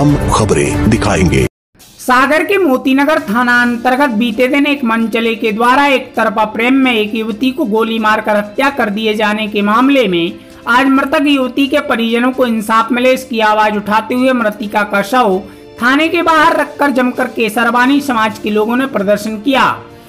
हम खबरें दिखाएंगे। सागर के मोतीनगर थाना अंतर्गत बीते दिन एक मनचले के द्वारा एक तरफा प्रेम में एक युवती को गोली मारकर हत्या कर दिए जाने के मामले में आज मृतक युवती के परिजनों को इंसाफ मिले, इसकी आवाज उठाते हुए मृतिका का शव थाने के बाहर रखकर जमकर केसरवानी समाज के लोगों ने प्रदर्शन किया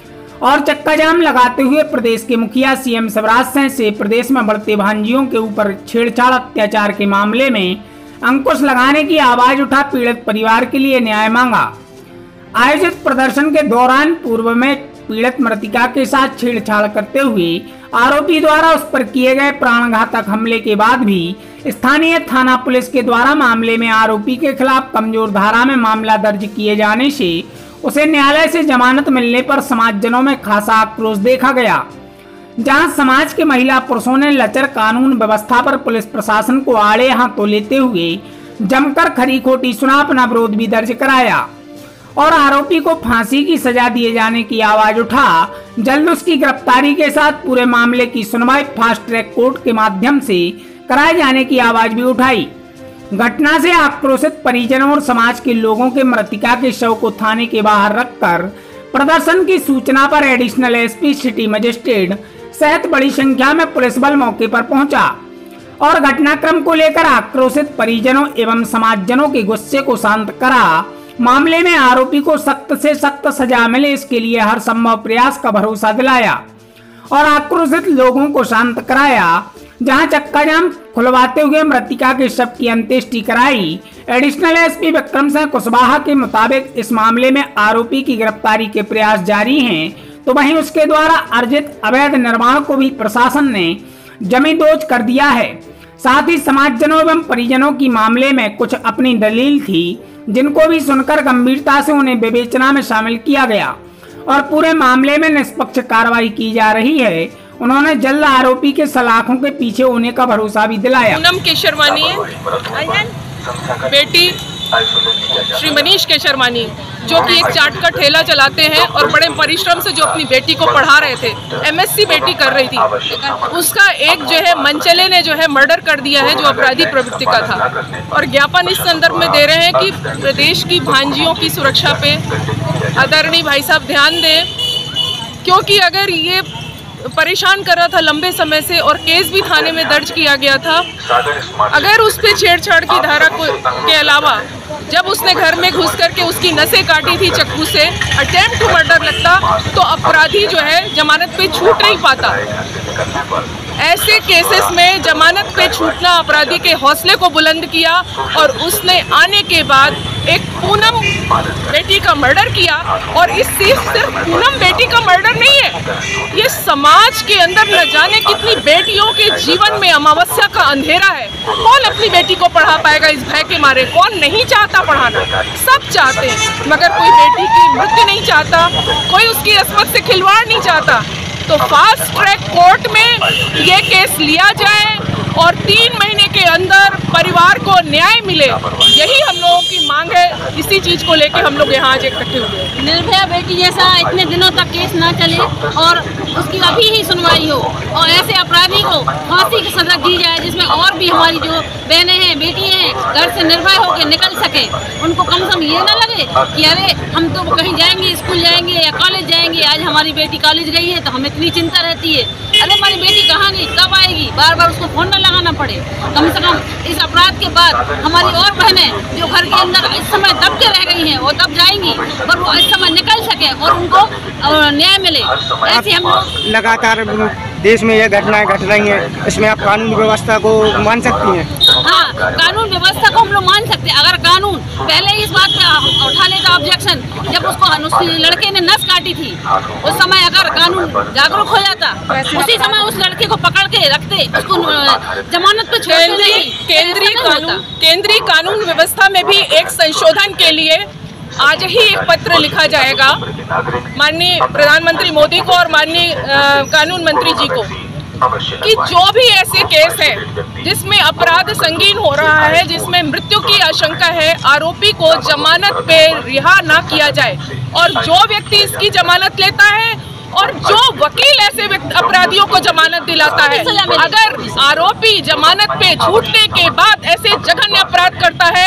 और चक्का जाम लगाते हुए प्रदेश के मुखिया सीएम शिवराज सिंह से प्रदेश में बढ़ते भांजियों के ऊपर छेड़छाड़ अत्याचार के मामले में अंकुश लगाने की आवाज उठा पीड़ित परिवार के लिए न्याय मांगा। आयोजित प्रदर्शन के दौरान पूर्व में पीड़ित मृतिका के साथ छेड़छाड़ करते हुए आरोपी द्वारा उस पर किए गए प्राणघातक हमले के बाद भी स्थानीय थाना पुलिस के द्वारा मामले में आरोपी के खिलाफ कमजोर धारा में मामला दर्ज किए जाने से उसे न्यायालय से जमानत मिलने पर समाजजनों में खासा आक्रोश देखा गया, जहां समाज के महिला पुरुषों ने लचर कानून व्यवस्था पर पुलिस प्रशासन को आड़े हाथों लेते हुए जमकर खरी खोटी सुना अपना विरोध भी दर्ज कराया और आरोपी को फांसी की सजा दिए जाने की आवाज उठा जल्द उसकी गिरफ्तारी के साथ पूरे मामले की सुनवाई फास्ट ट्रैक कोर्ट के माध्यम से कराए जाने की आवाज भी उठाई। घटना से आक्रोशित परिजनों और समाज के लोगों के मृतिका के शव को थाने के बाहर रखकर प्रदर्शन की सूचना पर एडिशनल एसपी सिटी मजिस्ट्रेट सहित बड़ी संख्या में पुलिस बल मौके पर पहुंचा और घटनाक्रम को लेकर आक्रोशित परिजनों एवं समाजजनों के गुस्से को शांत करा। मामले में आरोपी को सख्त से सख्त सजा मिले, इसके लिए हर संभव प्रयास का भरोसा दिलाया और आक्रोशित लोगों को शांत कराया, जहां चक्का जाम खुलवाते हुए मृतिका के शव की अंत्येष्टि कराई। एडिशनल एसपी विक्रम सिंह कुशवाहा के मुताबिक इस मामले में आरोपी की गिरफ्तारी के प्रयास जारी हैं, तो वहीं उसके द्वारा अर्जित अवैध निर्माण को भी प्रशासन ने जमींदोज कर दिया है। साथ ही समाजजनों एवं परिजनों की मामले में कुछ अपनी दलील थी, जिनको भी सुनकर गंभीरता से उन्हें विवेचना में शामिल किया गया और पूरे मामले में निष्पक्ष कार्रवाई की जा रही है। उन्होंने जल्द आरोपी के सलाखों के पीछे होने का भरोसा भी दिलाया। पूनम केशरवानी बेटी श्री मनीष केशरवानी जो कि एक चाट का ठेला चलाते हैं और बड़े परिश्रम से जो अपनी बेटी को पढ़ा रहे थे, एमएससी बेटी कर रही थी, उसका एक जो है मनचले ने जो है मर्डर कर दिया है जो अपराधी प्रवृत्ति का था। और ज्ञापन इस संदर्भ में दे रहे हैं कि प्रदेश की भांजियों की सुरक्षा पे आदरणीय भाई साहब ध्यान दें, क्योंकि अगर ये परेशान कर रहा था लंबे समय से और केस भी थाने में दर्ज किया गया था। अगर उस पे छेड़छाड़ की धारा के अलावा जब उसने घर में घुस करके उसकी नसें काटी थी चाकू से, अटेम्प्ट टू मर्डर लगता तो अपराधी जो है जमानत पे छूट नहीं पाता। ऐसे केसेस में जमानत पे छूटना अपराधी के हौसले को बुलंद किया और उसने आने के बाद एक पूनम बेटी का मर्डर किया। और इस सिर्फ पूनम बेटी का मर्डर नहीं है, ये समाज के अंदर न जाने कितनी बेटियों के जीवन में अमावस्या का अंधेरा है। कौन अपनी बेटी को पढ़ा पाएगा इस भय के मारे? कौन नहीं चाहता पढ़ाना? सब चाहते हैं, मगर कोई बेटी की मृत्यु नहीं चाहता, कोई उसकी अस्मत से खिलवाड़ नहीं चाहता। तो फास्ट ट्रैक कोर्ट में ये केस लिया जाए और 3 महीने के अंदर परिवार को न्याय मिले, यही हम लोगों की मांग है। इसी चीज को लेके हम लोग यहाँ आज इकट्ठे हुए हैं। निर्भया बेटी जैसा इतने दिनों तक केस ना चले और उसकी अभी ही सुनवाई हो और ऐसे अपराधी को फांसी की सजा दी जाए, जिसमें और भी हमारी जो बहनें हैं, बेटी हैं, घर से निर्भय होकर निकल सके। उनको कम से कम ये ना लगे कि अरे हम तो कहीं जाएंगे, स्कूल जाएंगे या कॉलेज जाएंगे, आज हमारी बेटी कॉलेज गई है तो हमें इतनी चिंता रहती है, अरे हमारी बेटी कहाँ गई, कब आएगी, बार बार उसको फोन न लगाना पड़े। कम से कम इस अपराध के बाद हमारी और बहनें जो घर के अंदर इस समय दब के रह गई हैं वो दब जाएंगी, पर वो इस समय निकल सके और उनको न्याय मिले। ऐसे हम लगातार देश में ये घटनाएं घट रही हैं, इसमें आप कानून व्यवस्था को मान सकती हैं? हाँ, कानून व्यवस्था को हम लोग मान सकते हैं। अगर कानून पहले इस बात पे उठा लेता ऑब्जेक्शन, जब उसको लड़के ने नस काटी थी उस समय अगर कानून जागरूक हो जाता, उसी समय उस लड़के को पकड़ के रखते, उसको जमानत पे छोड़ते। केंद्रीय कानून व्यवस्था में भी एक संशोधन के लिए आज ही एक पत्र लिखा जाएगा माननीय प्रधानमंत्री मोदी को और माननीय कानून मंत्री जी को, कि जो भी ऐसे केस है जिसमें अपराध संगीन हो रहा है, जिसमें मृत्यु की आशंका है, आरोपी को जमानत पे रिहा ना किया जाए। और जो व्यक्ति इसकी जमानत लेता है और जो वकील ऐसे अपराधियों को जमानत दिलाता है, अगर आरोपी जमानत पे छूटने के बाद ऐसे जघन्य अपराध करता है तो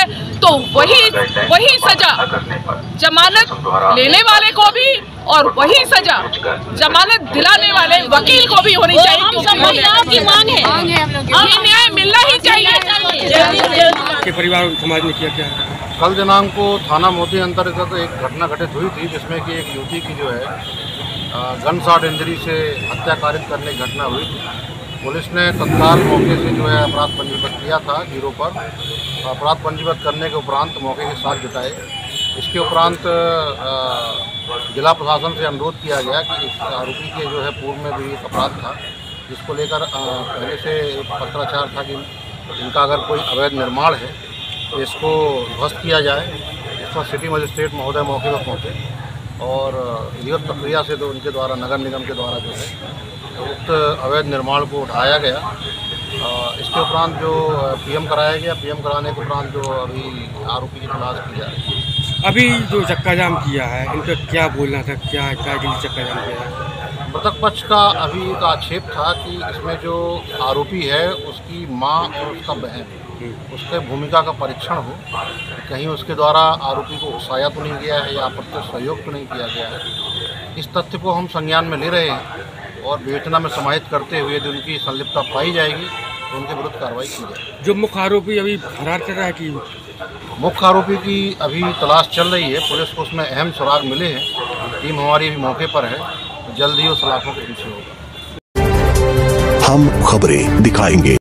तो वही सजा जमानत लेने वाले को भी और वही सजा जमानत दिलाने वाले वकील को भी होनी चाहिए। की मांग है, ये न्याय मिलना ही चाहिए। के परिवार समाज ने किया क्या? कल दिनांक को थाना मोती अंतर्गत एक घटना घटित हुई थी, जिसमें कि एक युवती की जो है गन शॉट इंजरी से हत्या कारित करने की घटना हुई थी। पुलिस ने तत्काल मौके से जो है अपराध पंजीबद्ध किया था जीरो पर। अपराध पंजीबद्ध करने के उपरांत मौके के साथ जुटाए। इसके उपरांत जिला प्रशासन से अनुरोध किया गया कि इस आरोपी के जो है पूर्व में भी एक अपराध था, जिसको लेकर पहले से एक पत्राचार था कि इनका अगर कोई अवैध निर्माण है तो इसको ध्वस्त किया जाए। इस पर सिटी मजिस्ट्रेट महोदय मौके पर पहुँचे और विधिवत प्रक्रिया से तो उनके द्वारा नगर निगम के द्वारा जो है उक्त अवैध निर्माण को उठाया गया। इसके उपरांत जो पीएम कराया गया, पीएम कराने के उपरांत जो अभी आरोपी की तलाश की जा रही है। अभी जो चक्का जाम किया है, इनका क्या बोलना था, क्या के लिए चक्का जाम किया है? मृतक पक्ष का अभी एक आक्षेप था कि इसमें जो आरोपी है उसकी मां और उसका बहन, उसके भूमिका का परीक्षण हो, कहीं उसके द्वारा आरोपी को उकसाया तो नहीं गया है या अप्रत्यक्ष सहयोग तो नहीं किया गया है। इस तथ्य को हम संज्ञान में ले रहे हैं और विवेचना में समाहित करते हुए यदि उनकी संलिप्तता पाई जाएगी तो उनके विरुद्ध कार्रवाई की जाएगी। जो मुख्य आरोपी अभी फरार कर रहा है कि मुख्य आरोपी की अभी तलाश चल रही है। पुलिस को उसमें अहम सुराग मिले हैं। टीम हमारी भी मौके पर है, जल्द ही उस सलाखों के पीछे होगा। हम खबरें दिखाएंगे।